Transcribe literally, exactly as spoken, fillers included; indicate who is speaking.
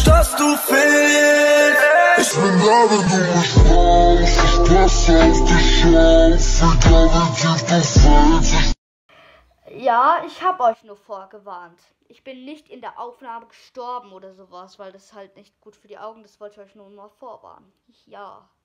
Speaker 1: nicht, dass du fehlst. Ich bin da, wenn du mich brauchst. Ich passe auf dich auf, egal wie tief du fällst.
Speaker 2: Ja, ich hab euch nur vorgewarnt. Ich bin nicht in der Aufnahme gestorben oder sowas, weil das halt nicht gut für die Augen, das wollte ich euch nur mal vorwarnen. Ja.